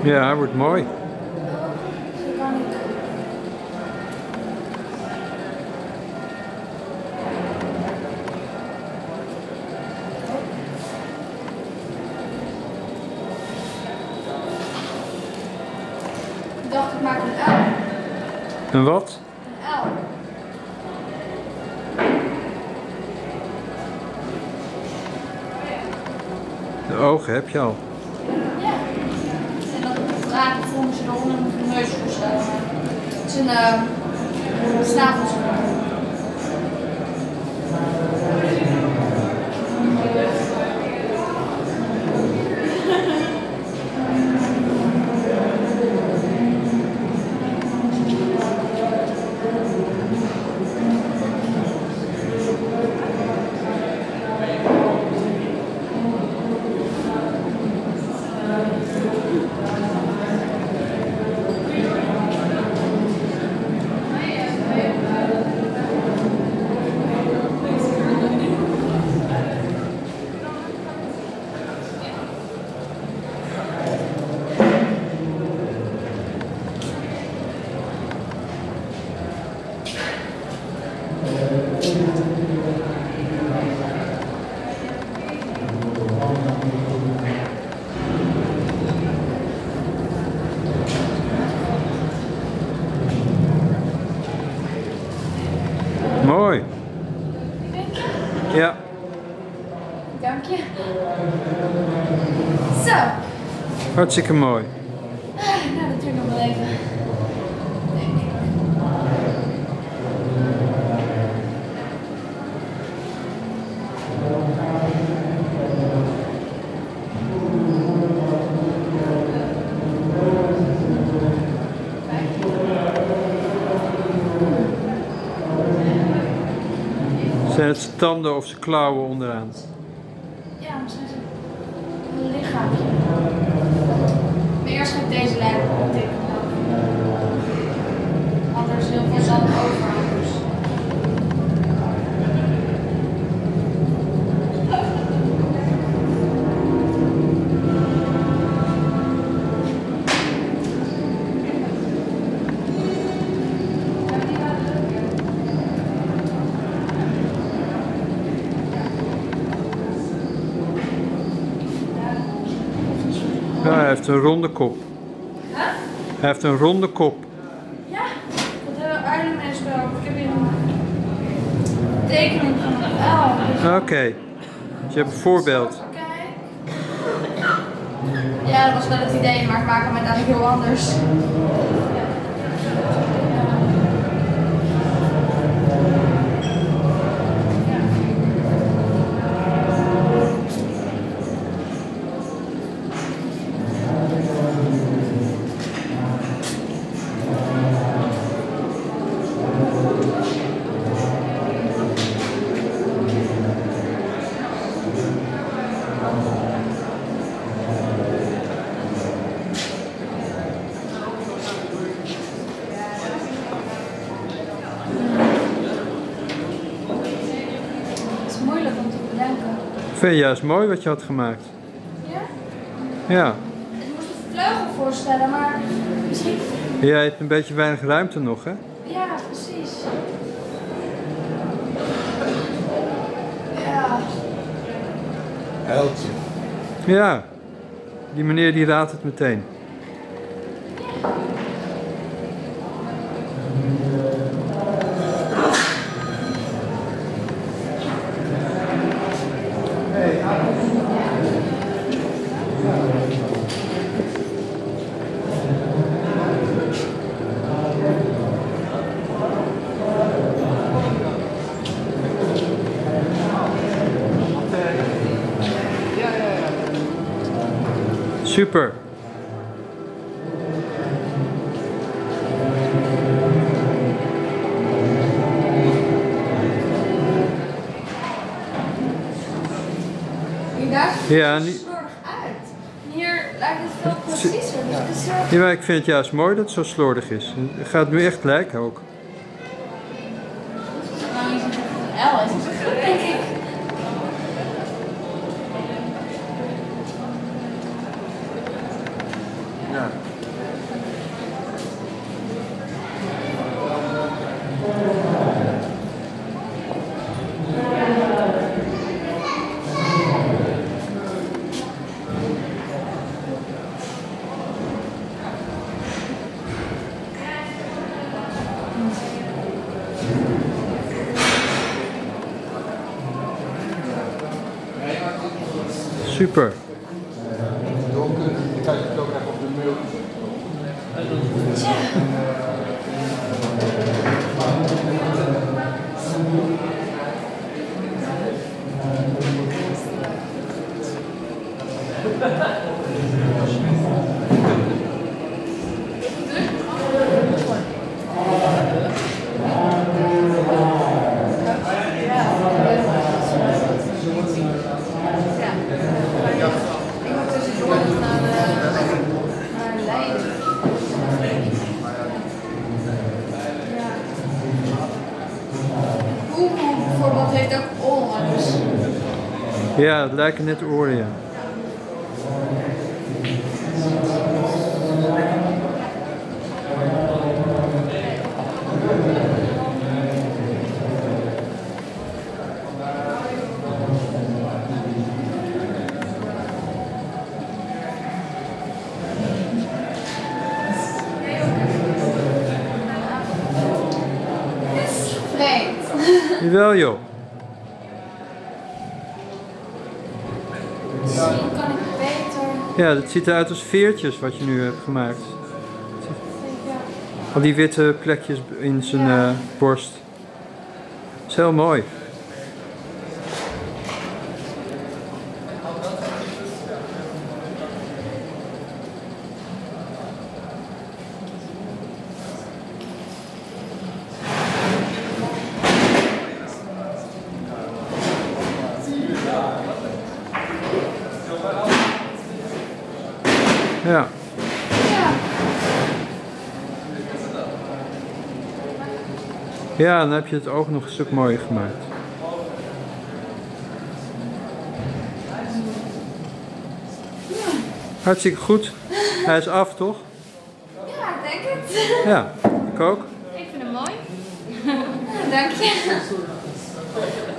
Ja, wordt mooi. Zo kan ik. Ik dacht, ik maak een L. En wat? Een L. De ogen heb je al. Ja. En dan draken vormen ze eronder met de neus voorstellen. Het is een snavelschoen. Mooi. Denk je? Ja. Dank je. Zo. Hartstikke mooi. Nou, dat duurt nog wel even. Denk ik. Zijn het zijn tanden of zijn klauwen onderaan? Ja, misschien is het een lichaampje. Maar eerst ga ik deze lijn optikken. Anders heel veel zand over. Dus. Ja, hij heeft een ronde kop. Huh? Hij heeft een ronde kop. Ja, dat Arnhem is wel. Ik heb hier een tekening van een L. Oké. Dus je hebt een voorbeeld. Kijk. Ja, dat was wel het idee, maar ik maak hem uiteindelijk heel anders. Het is moeilijk om te bedenken. Ik vind het juist mooi wat je had gemaakt. Ja? Ja. Ik moest een vleugel voorstellen, maar misschien... Jij hebt een beetje weinig ruimte nog, hè? Ja, precies. Ja. Uiltje. Ja. Die meneer die raadt het meteen. Super. Daar Ja, ziet het slordig uit. Hier lijkt het veel preciezer. Dus het is Ja, maar ik vind het juist mooi dat het zo slordig is. Het gaat nu echt lijken ook. zolang je ziet dat het een L is, is het goed, denk ik. Ja. Super. Donker, dan kijk je het ook echt op de muur. Bijvoorbeeld heeft ook oren, dus... Ja, het lijken net oren, ja. Vreemd. Jawel joh. Misschien kan ik beter... Ja, het ziet eruit als veertjes wat je nu hebt gemaakt. Al die witte plekjes in zijn borst. Dat is heel mooi. Ja. Ja, dan heb je het oog nog een stuk mooier gemaakt. Hartstikke goed. Hij is af, toch? Ja, ik denk het. Ja, ik ook. Ik vind hem mooi. Dank je.